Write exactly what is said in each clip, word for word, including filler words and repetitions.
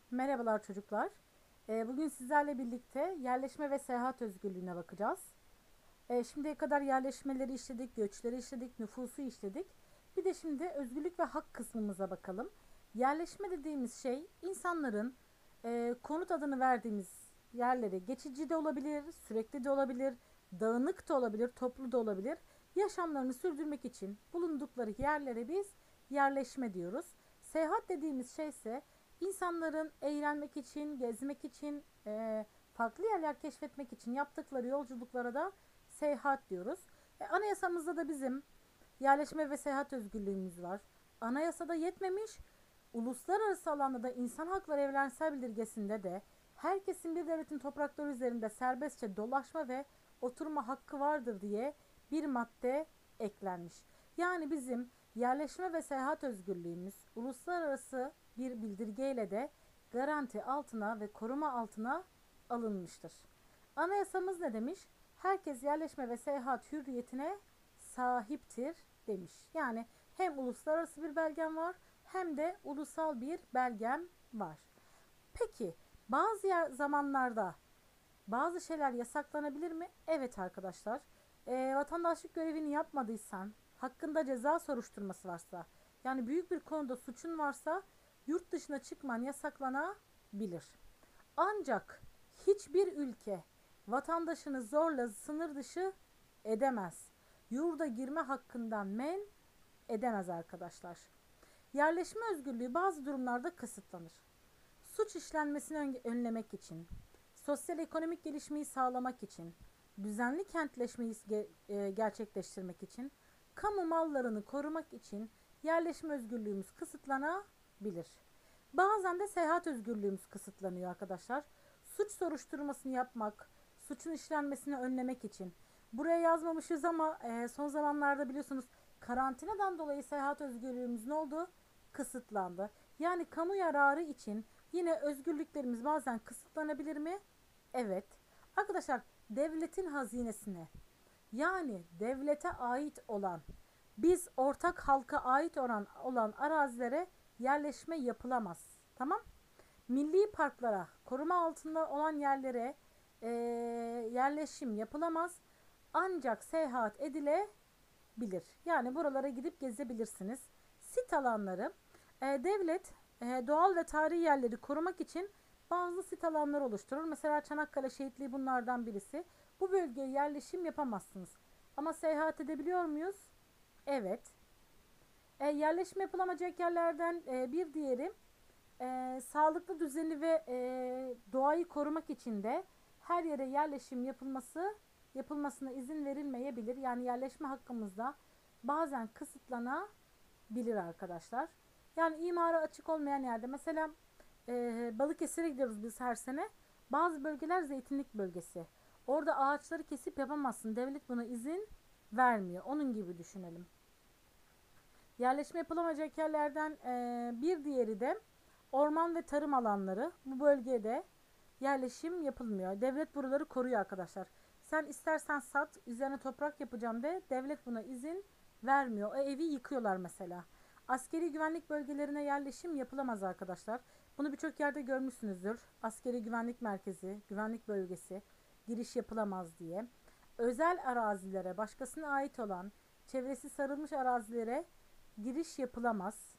Merhabalar çocuklar. Ee, Bugün sizlerle birlikte yerleşme ve seyahat özgürlüğüne bakacağız. Ee, Şimdiye kadar yerleşmeleri işledik, göçleri işledik, nüfusu işledik. Bir de şimdi özgürlük ve hak kısmımıza bakalım. Yerleşme dediğimiz şey insanların e, konut adını verdiğimiz yerlere geçici de olabilir, sürekli de olabilir, dağınık da olabilir, toplu da olabilir. Yaşamlarını sürdürmek için bulundukları yerlere biz yerleşme diyoruz. Seyahat dediğimiz şey ise insanların eğlenmek için, gezmek için, e, farklı yerler keşfetmek için yaptıkları yolculuklara da seyahat diyoruz. E, anayasamızda da bizim yerleşme ve seyahat özgürlüğümüz var. Anayasada yetmemiş, uluslararası alanda da insan hakları evrensel bildirgesinde de herkesin bir devletin toprakları üzerinde serbestçe dolaşma ve oturma hakkı vardır diye bir madde eklenmiş. Yani bizim yerleşme ve seyahat özgürlüğümüz uluslararası bir bildirgeyle de garanti altına ve koruma altına alınmıştır. Anayasamız ne demiş? Herkes yerleşme ve seyahat hürriyetine sahiptir demiş. Yani hem uluslararası bir belgem var hem de ulusal bir belgem var. Peki bazı yer, zamanlarda bazı şeyler yasaklanabilir mi? Evet arkadaşlar. E, vatandaşlık görevini yapmadıysan, hakkında ceza soruşturması varsa, yani büyük bir konuda suçun varsa yurt dışına çıkman yasaklanabilir. Ancak hiçbir ülke vatandaşını zorla sınır dışı edemez. Yurda girme hakkından men edemez arkadaşlar. Yerleşme özgürlüğü bazı durumlarda kısıtlanır. Suç işlenmesini önlemek için, sosyal ekonomik gelişmeyi sağlamak için, düzenli kentleşmeyi e, gerçekleştirmek için, kamu mallarını korumak için yerleşme özgürlüğümüz kısıtlanabilir. Bazen de seyahat özgürlüğümüz kısıtlanıyor arkadaşlar. Suç soruşturmasını yapmak, suçun işlenmesini önlemek için. Buraya yazmamışız ama e, son zamanlarda biliyorsunuz karantinadan dolayı seyahat özgürlüğümüz ne oldu? Kısıtlandı. Yani kamu yararı için yine özgürlüklerimiz bazen kısıtlanabilir mi? Evet. Arkadaşlar devletin hazinesine, yani devlete ait olan, biz ortak halka ait olan, olan arazilere yerleşme yapılamaz. Tamam? Milli parklara, koruma altında olan yerlere e, yerleşim yapılamaz. Ancak seyahat edilebilir. Yani buralara gidip gezebilirsiniz. Sit alanları, e, devlet e, doğal ve tarihi yerleri korumak için bazı sit alanları oluşturur. Mesela Çanakkale Şehitliği bunlardan birisi. Bu bölgeye yerleşim yapamazsınız. Ama seyahat edebiliyor muyuz? Evet. E, yerleşim yapılamayacak yerlerden e, bir diğeri e, sağlıklı düzeni ve e, doğayı korumak için de her yere yerleşim yapılması yapılmasına izin verilmeyebilir. Yani yerleşme hakkımızda bazen kısıtlanabilir arkadaşlar. Yani imara açık olmayan yerde mesela e, Balıkesir'e gidiyoruz biz her sene. Bazı bölgeler zeytinlik bölgesi. Orada ağaçları kesip yapamazsın. Devlet buna izin vermiyor. Onun gibi düşünelim. Yerleşme yapılamayacak yerlerden e, bir diğeri de orman ve tarım alanları. Bu bölgede yerleşim yapılmıyor. Devlet buraları koruyor arkadaşlar. Sen istersen sat, üzerine toprak yapacağım de, devlet buna izin vermiyor. O evi yıkıyorlar mesela. Askeri güvenlik bölgelerine yerleşim yapılamaz arkadaşlar. Bunu birçok yerde görmüşsünüzdür. Askeri güvenlik merkezi, güvenlik bölgesi, giriş yapılamaz diye. Özel arazilere, başkasına ait olan, çevresi sarılmış arazilere giriş yapılamaz.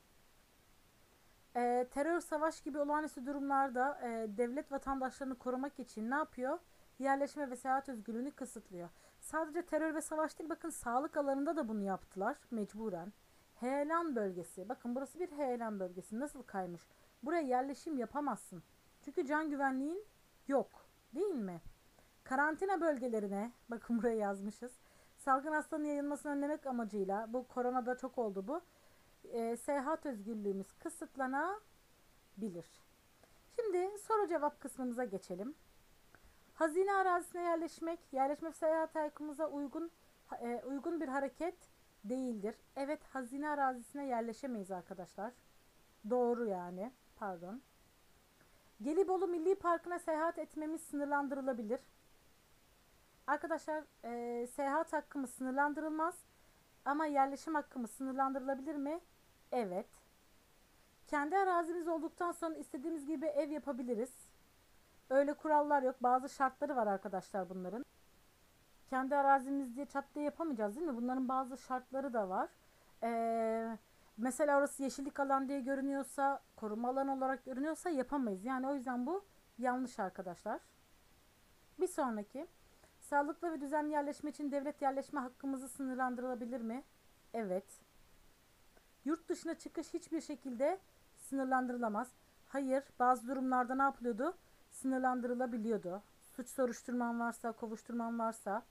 E, terör, savaş gibi olağanüstü durumlarda e, devlet vatandaşlarını korumak için ne yapıyor? Yerleşme ve seyahat özgürlüğünü kısıtlıyor. Sadece terör ve savaş değil, bakın sağlık alanında da bunu yaptılar mecburen. Heyelan bölgesi, bakın burası bir heyelan bölgesi, nasıl kaymış? Buraya yerleşim yapamazsın. Çünkü can güvenliğin yok, değil mi? Karantina bölgelerine, bakın buraya yazmışız. Salgın hastalığın yayılmasını önlemek amacıyla, bu koronada çok oldu bu. E, seyahat özgürlüğümüz kısıtlanabilir. Şimdi soru cevap kısmımıza geçelim. Hazine arazisine yerleşmek, yerleşme ve seyahat hakkımıza uygun e, uygun bir hareket değildir. Evet, hazine arazisine yerleşemeyiz arkadaşlar. Doğru yani. Pardon. Gelibolu Milli Parkı'na seyahat etmemiz sınırlandırılabilir. Arkadaşlar e, seyahat hakkımız sınırlandırılmaz ama yerleşim hakkımız sınırlandırılabilir mi? Evet. Kendi arazimiz olduktan sonra istediğimiz gibi ev yapabiliriz. Öyle kurallar yok. Bazı şartları var arkadaşlar bunların. Kendi arazimiz diye çat diye yapamayacağız değil mi? Bunların bazı şartları da var. Ee, mesela orası yeşillik alan diye görünüyorsa, koruma alanı olarak görünüyorsa yapamayız. Yani o yüzden bu yanlış arkadaşlar. Bir sonraki. Sağlıklı ve düzenli yerleşme için devlet yerleşme hakkımızı sınırlandırılabilir mi? Evet. Yurt dışına çıkış hiçbir şekilde sınırlandırılamaz. Hayır, bazı durumlarda ne yapılıyordu? Sınırlandırılabiliyordu. Suç soruşturman varsa, kovuşturman varsa.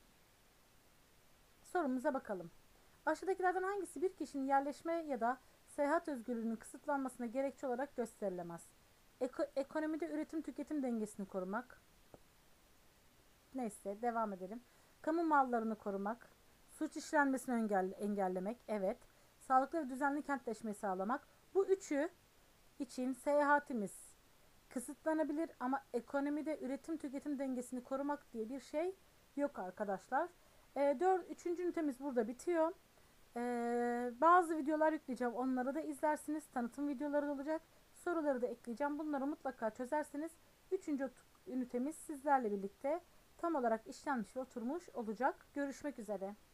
Sorumuza bakalım. Aşağıdakilerden hangisi bir kişinin yerleşme ya da seyahat özgürlüğünün kısıtlanmasına gerekçe olarak gösterilemez? Eko ekonomide üretim tüketim dengesini korumak. Neyse devam edelim. Kamu mallarını korumak. Suç işlenmesini engelle engellemek. Evet. Sağlıklı ve düzenli kentleşmeyi sağlamak. Bu üçü için seyahatimiz kısıtlanabilir ama ekonomide üretim tüketim dengesini korumak diye bir şey yok arkadaşlar. E, dört, üçüncü ünitemiz burada bitiyor. E, bazı videolar yükleyeceğim. Onları da izlersiniz. Tanıtım videoları da olacak. Soruları da ekleyeceğim. Bunları mutlaka çözerseniz üçüncü ünitemiz sizlerle birlikte tam olarak işlenmiş ve oturmuş olacak. Görüşmek üzere.